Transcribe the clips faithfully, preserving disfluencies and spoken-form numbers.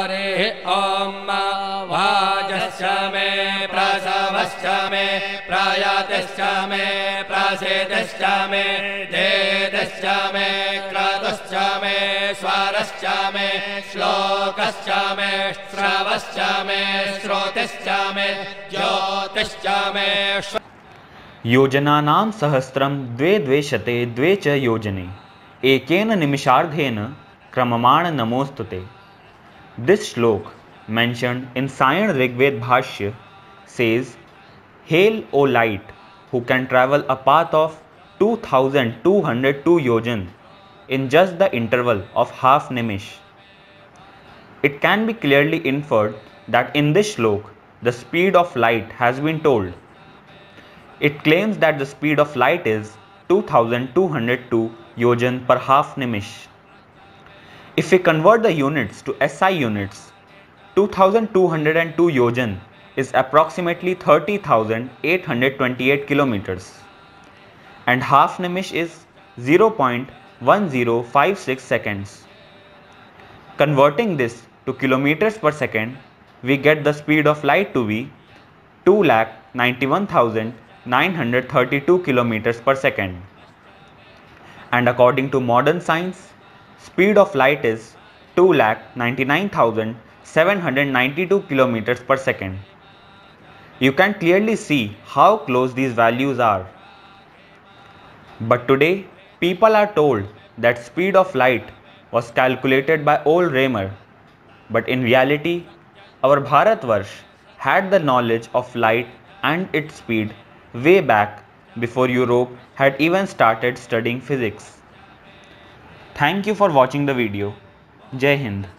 हरि ओम वाजश्च मे प्रसवश्च मे प्रयातिश्च मे प्रसेदश्च मे देदश्च मे क्रतुश्च मे स्वरश्च मे श्लोकश्च मे श्रवश्च मे श्रोतिश्च मे ज्योतिश्च मे। योजनानां सहस्रम द्वे द्वे शते द्वे च योजने एकेन निमिषार्धेन क्रममाण नमोस्तुते। This shlok mentioned in Sayan Rigved Bhashya says, "Hail, O light, who can travel a path of two thousand two hundred two yojan in just the interval of half nimish." It can be clearly inferred that in this shlok the speed of light has been told. It claims that the speed of light is two thousand two hundred two yojan per half nimish. If we convert the units to S I units, two thousand two hundred two yojan is approximately thirty thousand eight hundred twenty-eight kilometers, and half nimish is zero point one zero five six seconds. Converting this to kilometers per second, we get the speed of light to be two lakh ninety-one thousand nine hundred thirty-two kilometers per second. And according to modern science, speed of light is two lakh ninety-nine thousand seven hundred ninety-two kilometers per second. You can clearly see how close these values are. But today, people are told that speed of light was calculated by old Raymer. But in reality, our Bharatvarsh had the knowledge of light and its speed way back before Europe had even started studying physics. Thank you for watching the video. Jai Hind.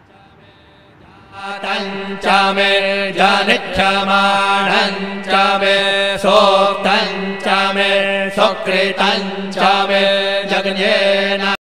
तंचमे जनिच्छमाणंचमे सोक्तंचमे सुकृतंचमे जगन्येन